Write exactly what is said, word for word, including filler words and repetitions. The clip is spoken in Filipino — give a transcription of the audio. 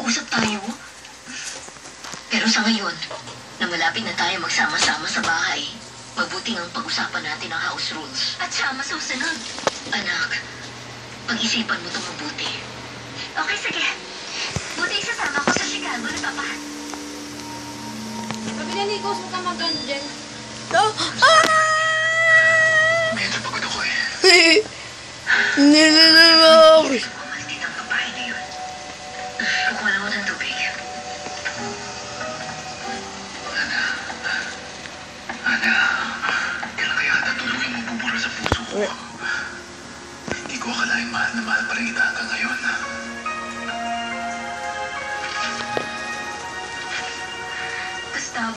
mag-usap tayo. Pero sa ngayon, na malapit na tayo magsama-sama sa bahay, mabuti ngang pag-usapan natin ang house rules. At siya masusunod. Anak, pag-isipan mo ito mabuti. Okay, sige. Buti isasama ko sa Chicago ni Papa. Sabi na ni Ghost, huwag ka mag-ano dyan. No. Ah! Medyo pagod ako eh. Nilalaw. Maldit ang babae na yun. Kukuha lang ako ng tubig. Ana, Ana, kailan kaya ata tuluyang mabubura sa puso ko?